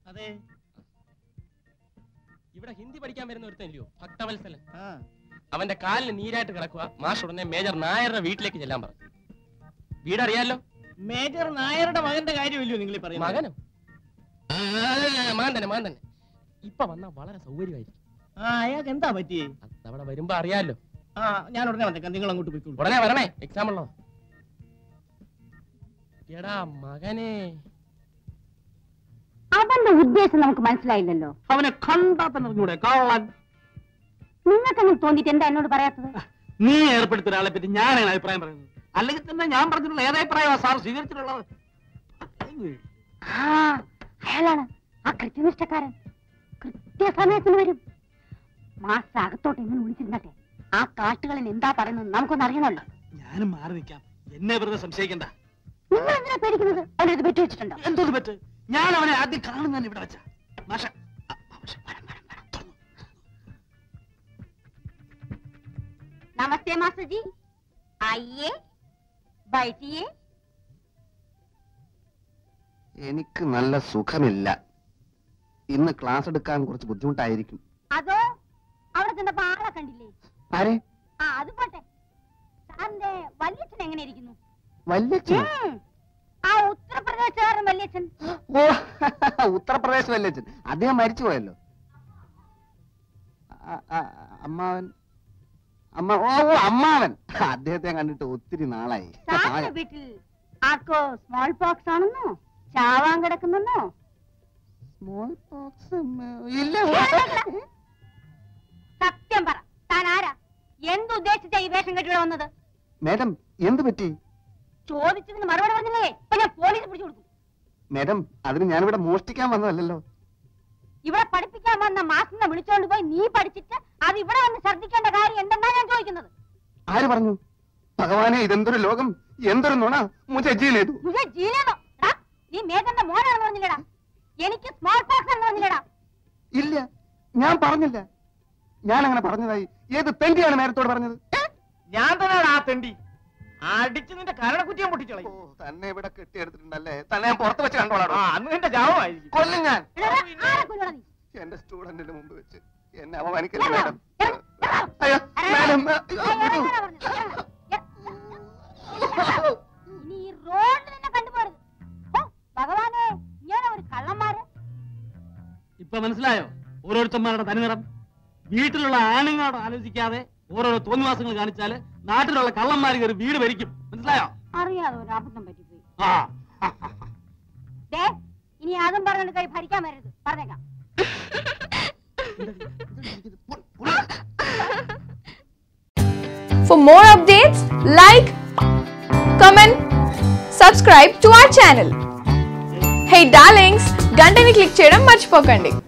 അതെ. ഇവിടെ ഹിന്ദി പഠിക്കാൻ വരുന്ന ഒരുത്തല്ലോ ഭക്തവത്സലൻ. അവന്റെ കാലിന് നീരായിട്ട് കിടക്കുക. മാഷ് ഉടനെ മേജർ നായരുടെ വീട്ടിലേക്ക് ചെല്ലാൻ പറഞ്ഞു. വീടറിയാലോ? മേജർ നായരുടെ മകന്റെ കാര്യമല്ലോ നിങ്ങൾ പറയുന്നത്? മകനോ? മകൻ തന്നെ. ഇപ്പൊ വന്നാ വളരെ സൗകര്യമായിരിക്കും. അയാൾക്ക് എന്താ പറ്റിയേ? അവിടെ വരുമ്പോ അറിയാലോ. ഞാൻ ഉടനെ വന്നേക്കാം, നിങ്ങൾ അങ്ങോട്ട് പോയിക്കോളൂ. ഉടനെ വരണേ, എക്സാം ഉള്ളോ? എടാ മകനെ, അവന്റെ ഉദ്ദേശം നമുക്ക് മനസ്സിലായില്ലല്ലോ. അവനെ കണ്ടാ തന്നെ അറിഞ്ഞൂടെ കള്ളൻ? നിങ്ങൾക്ക് അങ്ങനെ തോന്നിട്ട് എന്താ എന്നോട് പറയാത്തത്? നീ ഏർപ്പെടുത്തിയ ഒരാളെ പറ്റി ഞാനാണ് അഭിപ്രായം പറയുന്നത്. അല്ലെങ്കിൽ തന്നെ ഞാൻ പറഞ്ഞിട്ടുള്ള ഏതഭിപ്രായമാണ് സാർ സ്വീകരിച്ചിട്ടുള്ളത്? അയാളാണ് ആ കൃത്യനിഷ്ഠക്കാരൻ. കൃത്യസമയത്തിന് വരും. മാസം അകത്തോട്ട് എങ്ങനെ വിളിച്ചിരുന്നട്ടെ, ആ കാട്ടുകളിൽ എന്താ പറയുന്നത് നമുക്കൊന്നും അറിയണല്ലോ. ഞാനും മാറി നിൽക്കാം, എന്നെ വെറുതെ സംശയിക്കണ്ട. നിങ്ങൾ എന്തിനാ പേടിക്കുന്നത്? അവനൊരു ബെറ്റ് വെച്ചിട്ടുണ്ടോ? എന്തോന്ന് ബെറ്റ്? ഞാൻ അവനെ ആദ്യം കാണുന്നതാണ് ഇവിടെ വെച്ച. നമസ്തേ മാസ്റ്റർ ജി, ആയിയേ ബൈഠിയേ. എനിക്ക് നല്ല സുഖമില്ല. ഇന്ന് ക്ലാസ് എടുക്കാൻ കുറച്ച് ബുദ്ധിമുട്ടായിരിക്കും. അതോ അവിടെ ചെന്നപ്പോ ആളെ കണ്ടില്ലേ? ആരെ? അത് പോട്ടെ, സാറിന്റെ വല്യച്ഛൻ എങ്ങനെ ഇരിക്കുന്നു? വല്യച്ഛൻ? ആ ഉത്തർപ്രദേശുകാരൻ വല്യച്ഛൻ. ഓ, ഉത്തർപ്രദേശ് വല്യച്ഛൻ. അദ്ദേഹം മരിച്ചുപോയല്ലോ. അമ്മാവൻ? അമ്മാവൻ. അദ്ദേഹത്തെ കണ്ടിട്ട് ഒത്തിരി നാളായി. സാറിന്റെ വീട്ടിൽ ആർക്കോ സ്മോൾ പോക്സ് ആണെന്നോ ചാവാൻ കിടക്കുന്നെന്നോ? സ്മോൾ പോക്സ് ഇല്ല. സത്യം പറ, താൻ ആരാ? എന്തുദ്ദേശിച്ച ഈ വേഷം കെട്ടിവിടെ വന്നത്? മേഡം, എന്ത് പറ്റി? ചോദിച്ചതിന് മറുപടി പറഞ്ഞില്ലേ, ഇപ്പൊ ഞാൻ പോലീസ് പിടിച്ചു കൊടുക്കും. മേഡം, അതിന് ഞാനിവിടെ മോഷ്ടിക്കാൻ വന്നതല്ലോ. ഇവിടെ പഠിപ്പിക്കാൻ വന്ന മാസിനെ വിളിച്ചോണ്ട് പോയി നീ പഠിച്ചിട്ട് അത് ഇവിടെ വന്ന് ശ്രദ്ധിക്കേണ്ട കാര്യം എന്തെന്നാ ഞാൻ ചോദിക്കുന്നത്? ആര് പറഞ്ഞു? ഭഗവാനെ, ഇതെന്തൊരു ലോകം, എന്തൊരു നുണ. മുझे ജീലേ ദോ. മുझे ജീലേ ദോ. നീ മേജറിന്റെ മോനാണെന്ന് പറഞ്ഞില്ലടാ, എനിക്ക് സ്മോൾ പോക്സ് എന്ന് പറഞ്ഞില്ലടാ. ഇല്ല, ഞാൻ പറഞ്ഞില്ല. ഞാൻ അങ്ങനെ പറഞ്ഞതായി ഏത് തെണ്ടിയാണ് നേരത്തോട് പറഞ്ഞത്? ഞാൻ തന്നെയാണ് ആ തെണ്ടി. അടിച്ച് നിന്റെ കരണക്കുറ്റിയാൻ പൊട്ടിച്ചോളൂ. തന്നെ ഇവിടെ കെട്ടിയെടുത്തിട്ടുണ്ടല്ലേ? തന്നെ ഞാൻ പുറത്ത് വെച്ച് കണ്ടോളാം. അന്ന് നിന്റെ ജാവമായിരിക്കും. കൊല്ലും ഞാൻ. എന്റെ സ്റ്റുഡന്റിന്റെ മുമ്പ് വെച്ച് എന്നെ അപമാനിക്കല്ലേ മേഡം? അയ്യോ മേഡം, നീ റോഡിൽ നിന്നെ കണ്ടുപോരുത്. ഭഗവാനെ, ഞാൻ ഒരു കള്ളന്മാര്. ഇപ്പൊ മനസ്സിലായോ ഓരോരുത്തന്മാരുടെ തനിനിറം? വീട്ടിലുള്ള ആണുങ്ങളോട് ആലോചിക്കാതെ ഓരോരോ തോന്നിവാസങ്ങൾ കാണിച്ചാല് നാട്ടിലുള്ള കള്ളന്മാർ കയറി വീട് ഭരിക്കും. മനസ്സിലായോ? അറിയാതെ ഒരു അബദ്ധം പറ്റിപ്പോയി. ഇനി അതും പറഞ്ഞോണ്ട് കൈ ഭരിക്കാൻ വരരുത്, പറഞ്ഞേക്കാം. For more updates, like, comment, subscribe to our channel. Hey darlings, గంటని click చేయడం మర్చిపోకండి.